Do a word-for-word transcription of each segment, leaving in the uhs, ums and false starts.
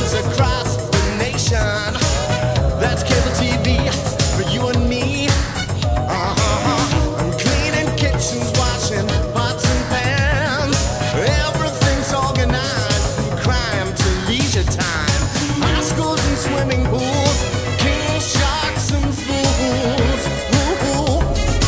cities across the nation. That's cable T V for you and me. Uh-huh. I'm cleaning kitchens, washing pots and pans. Everything's organized from crime to leisure time. High schools and swimming pools, king sharks and fools. Ooh.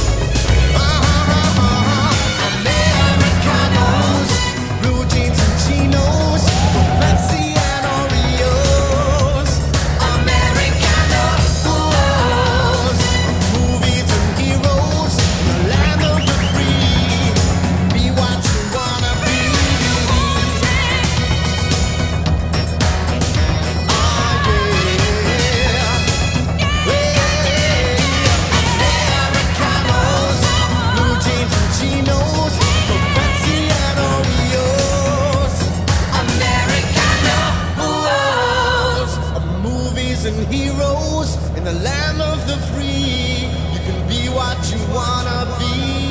Uh-huh. Americanos, blue jeans and chinos, Pepsi and Oreos. Americanos, movies and heroes, the land of the free. Be what you wanna be. Americanos, blue jeans and chinos, Pepsi and Oreos. Americanos, movies and heroes in the land of the free. You can be what you wanna be.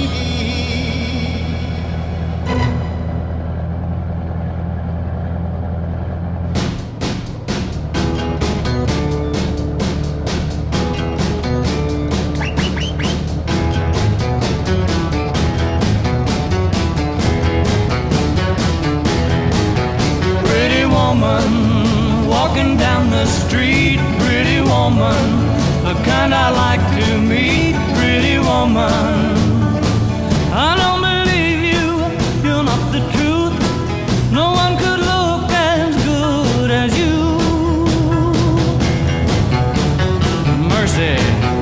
Pretty woman, walking down the street. Pretty woman, the kind I like to meet. Pretty woman, I don't believe you, you're not the truth. No one could look as good as you. Mercy.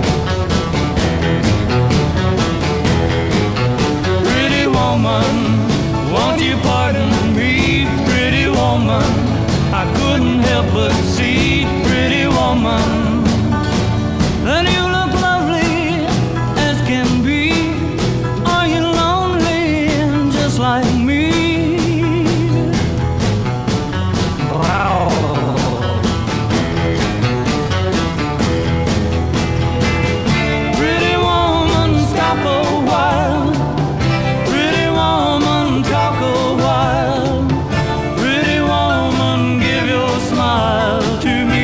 Pretty woman, won't you pardon me? Pretty woman, I couldn't help but see. Pretty woman, and you look lovely as can be. Are you lonely just like me? Wow. Pretty woman, stop a while. Pretty woman, talk a while. Pretty woman, give your smile to me.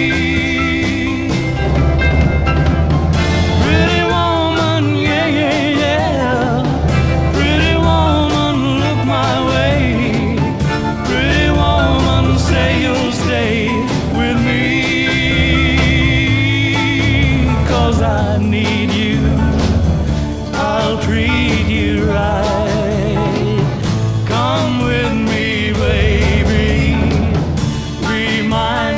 Pretty woman, yeah, yeah, yeah. Pretty woman, look my way. Pretty woman, say you'll stay with me. 'Cause I need you, I'll treat you right. Come with me, baby, be mine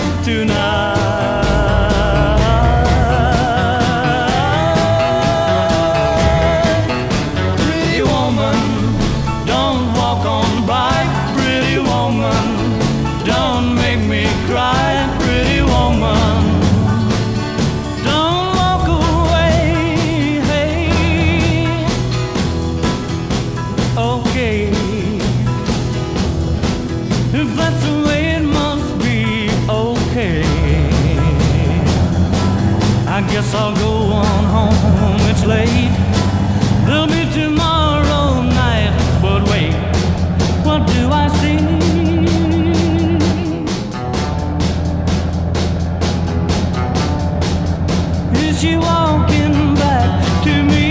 tonight. Pretty woman, don't walk on by. Pretty woman, don't make me cry. Pretty woman, don't walk away. Hey, okay. If that's the way it must be, okay. I guess I'll go on home, it's late. There'll be tomorrow night, but wait, what do I see? Is she walking back to me?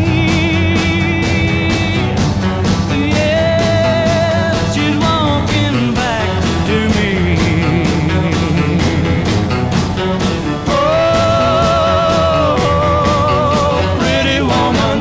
Yeah, she's walking back to me. Oh, pretty woman.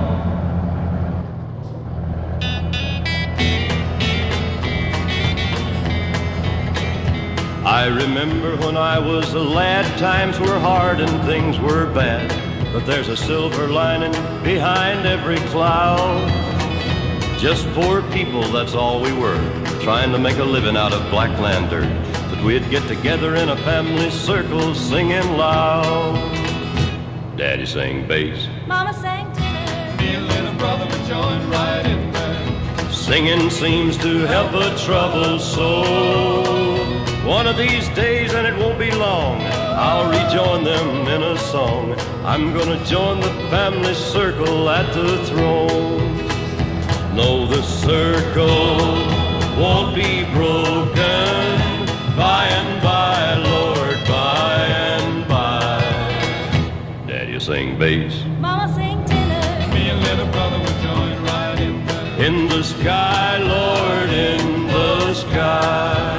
I remember when I was a lad, times were hard and things were bad. But there's a silver lining behind every cloud. Just poor people, that's all we were, trying to make a living out of black land dirt. But we'd get together in a family circle, singing loud. Daddy sang bass, Mama sang tenor. Me and little brother would join right in there. singing seems to help a troubled soul. One of these days, and it won't be long, I'll rejoin them in a song. I'm gonna join the family circle at the throne. No, the circle won't be broken by and sing bass. Mama sing tenor. Me and little brother would join right in there. In the sky, Lord, in the sky.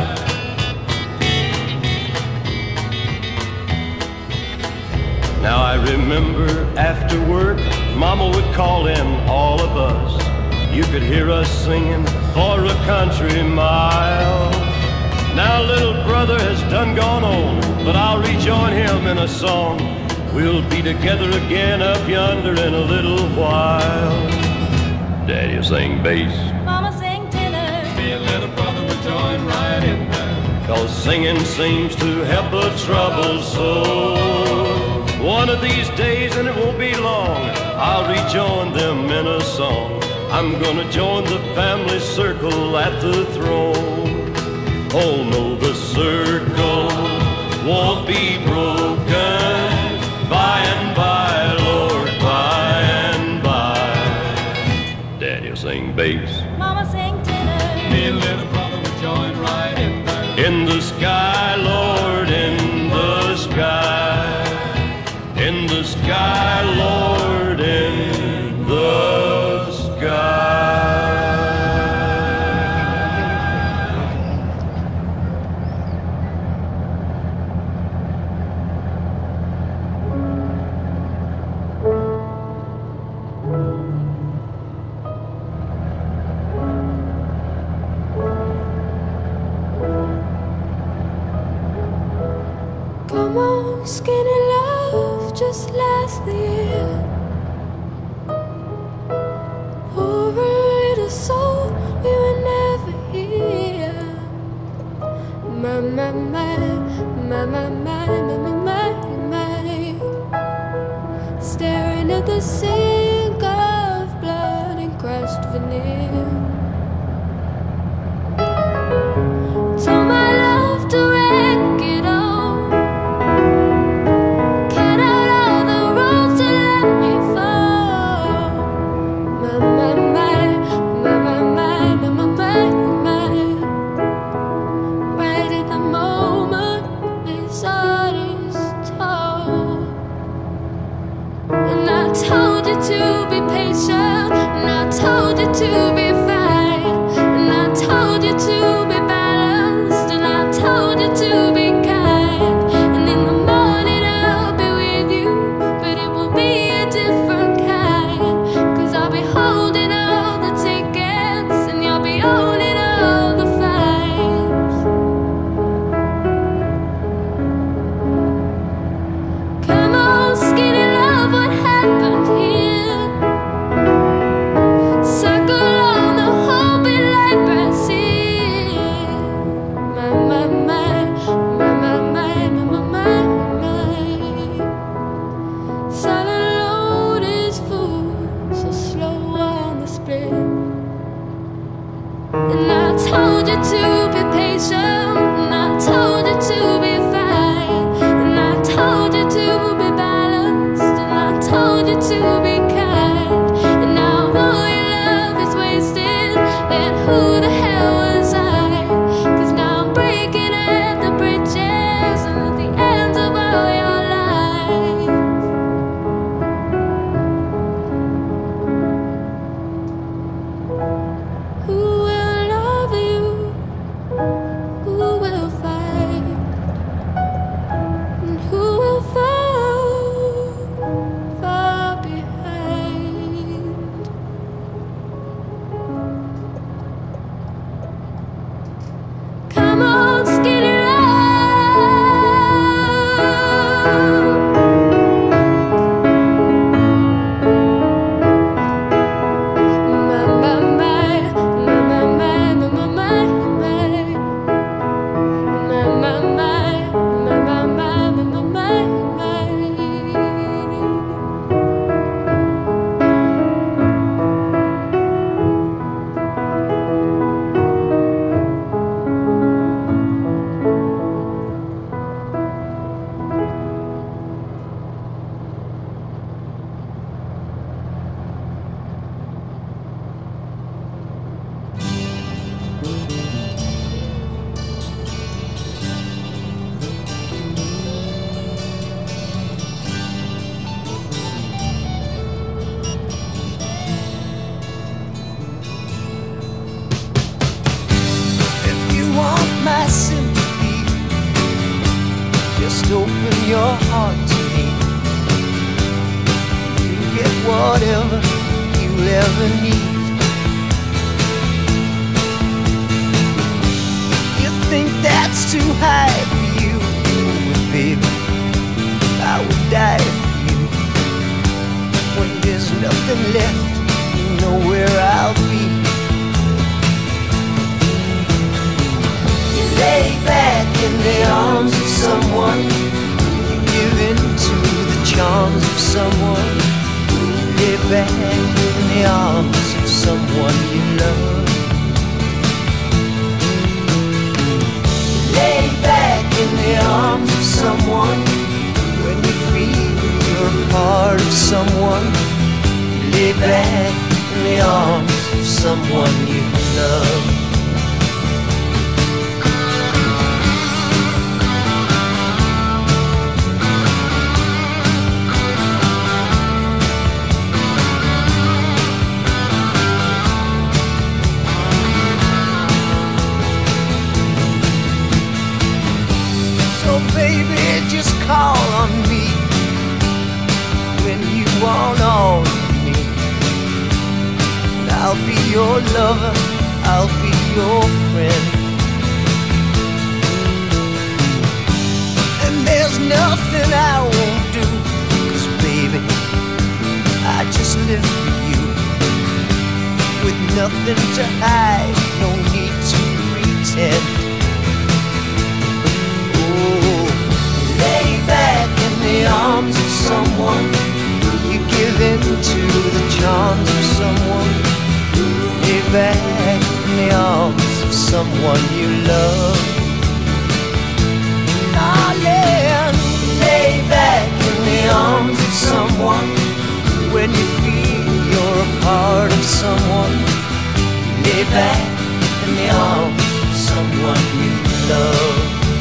Now I remember after work, Mama would call in all of us. You could hear us singing for a country mile. Now little brother has done gone on, but I'll rejoin him in a song. We'll be together again up yonder in a little while. Daddy will sing bass. Mama sing tenor. Me and little brother would join right in there. 'Cause singing seems to help a troubled soul. One of these days, and it won't be long, I'll rejoin them in a song. I'm gonna join the family circle at the throne. Oh no, the circle won't be broken. By and by, Lord, by and by. Daddy will sing bass. Mama sing tenor. Me and little brother would join right in there. In the sky, Lord, in the sky. In the sky, Lord, in the sky. Come on, skinny love, just last the year. Poor little soul, we were never here. My, my, my, my, my, my, my, my, my. Staring at the sink of blood and crushed veneer. Told my love to wreck it all. Cut out all the roads to let me fall. My, my, my, my, my, my, my, my, my. Right at the moment this heart is told. And I told you to be patient, and I told you to be fine, and I told you to be balanced, and I told you to be kind. And in the morning I'll be with you, but it will be a different kind. 'Cause I'll be holding all the tickets, and you'll be owning all the fines. Come on, skinny love, what happened here? Circle on the whole bit like Brazil. My, my, my, my, my, my, my, my, my. Silent load is full, so slow on the split. And I told you to be patient, and I told you to be fine, and I told you to be balanced, and I told you to be kind. And now all your love is wasted, then who the hell was I? 'Cause now I'm breaking at the bridges and at the ends of all your lives. Who will love you? Who will fight? And who will fall far behind? Just open your heart to me. You get whatever you ever need. You think that's too high for you, but baby, I would die for you. When there's nothing left, you know where I'll be. You lay back in the arms of someone. You give in to the charms of someone. You lay back in the arms of someone you love. You lay back in the arms of someone. When you feel you're a part of someone, you lay back in the arms of someone you love. So baby, just call on me when you want all of me. I'll be your lover, I'll be your friend. And there's nothing I won't do, 'cause baby, I just live for you. With nothing to hide, no need to pretend. Oh, lay back in the arms of someone. You give in to the charms of someone. Lay back in the arms of someone you love. Darling, lay back in the arms of someone. When you feel you're a part of someone, lay back in the arms of someone you love.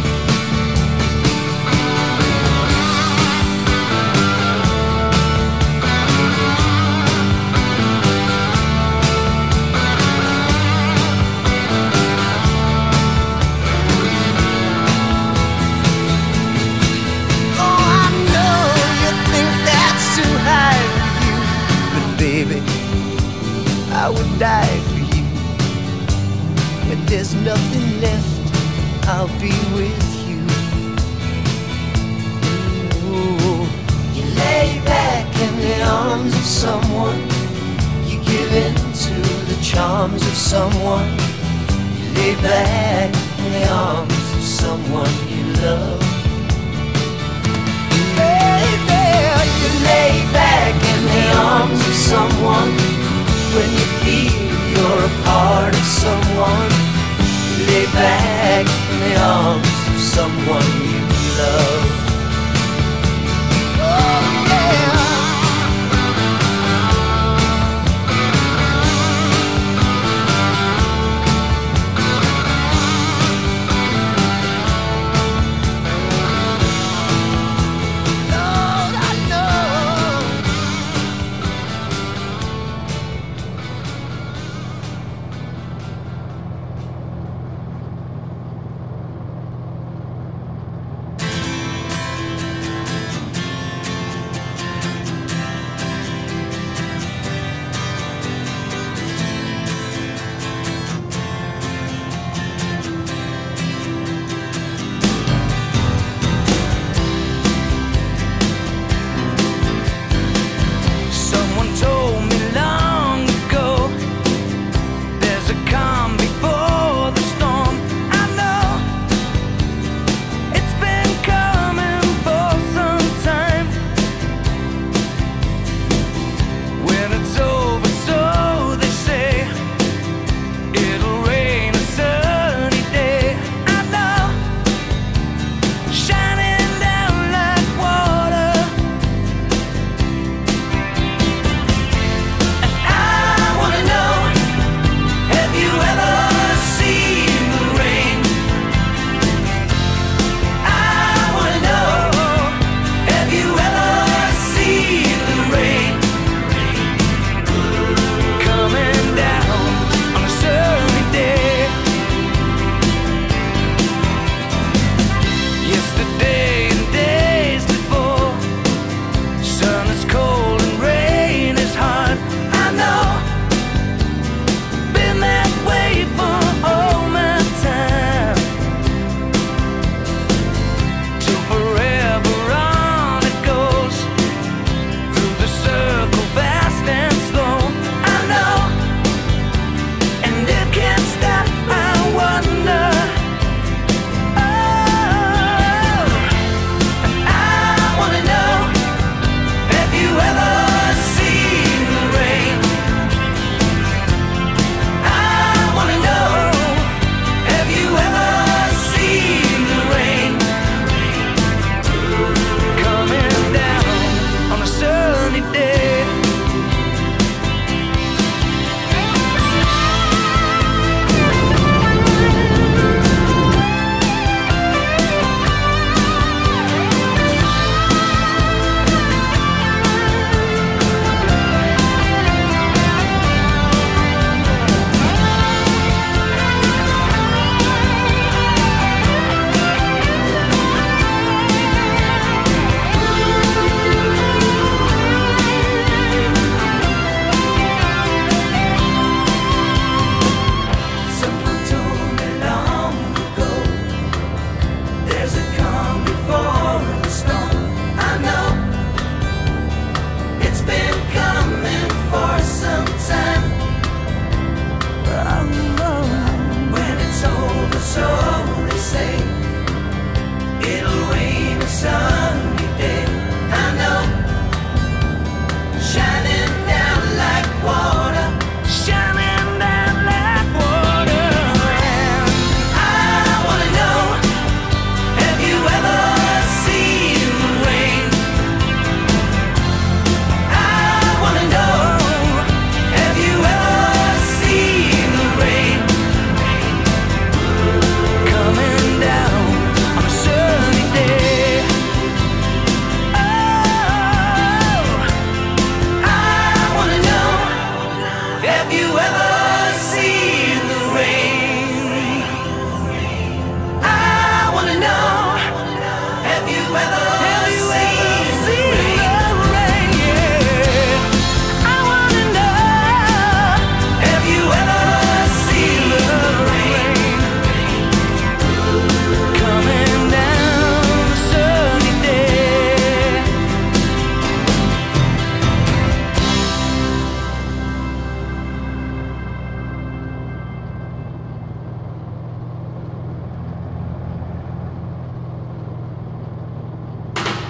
Baby, I would die for you. When there's nothing left, I'll be with you. Ooh. You lay back in the arms of someone. You give in to the charms of someone. You lay back in the arms of someone you love. Baby, you lay back in the arms of someone. When you feel you're a part of someone, you lay back in the arms of someone you love. Oh yeah.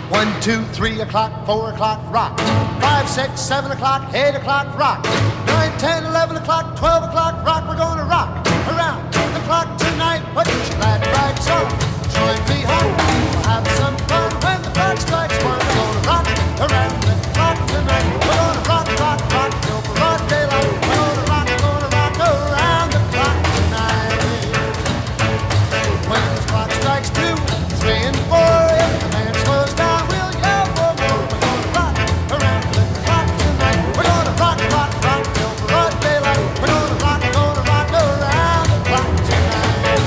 One, two, three o'clock, four o'clock, rock. Five, six, seven o'clock, eight o'clock, rock. Nine, ten, eleven o'clock, twelve o'clock, rock. We're gonna rock around the clock tonight. Put your glad rags on, join me home. We'll have some fun when the clock strikes one. We're gonna rock around the clock tonight. We're gonna rock, rock, rock till broad daylight. We're gonna rock, gonna rock around the clock tonight. When the clock strikes two, three, and four, if the band slows down, we'll yell for more. We're gonna rock around the clock tonight. We're gonna rock, rock, rock till broad daylight. We're gonna rock, gonna rock around the clock tonight.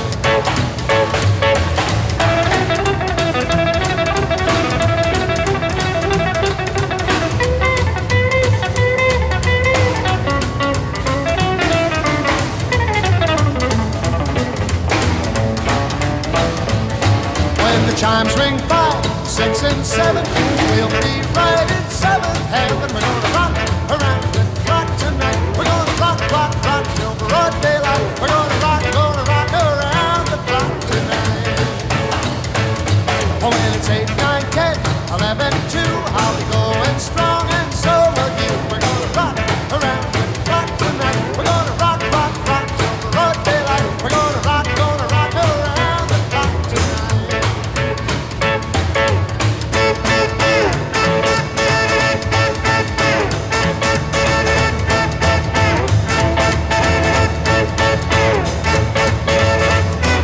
When the chimes ring five, six, and seven, we'll be right in seventh heaven. We're gonna rock around the clock tonight. We're gonna rock, rock, rock till broad daylight. We're gonna rock, gonna rock around the clock tonight. Oh, when it's eight, nine, ten, eleven, two, I'll be going strong, and so will you. We're gonna rock around the clock tonight. We're gonna rock, rock, rock till broad daylight. We're gonna rock, gonna rock around the clock tonight.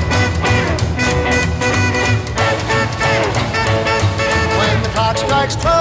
When the clock strikes twelve,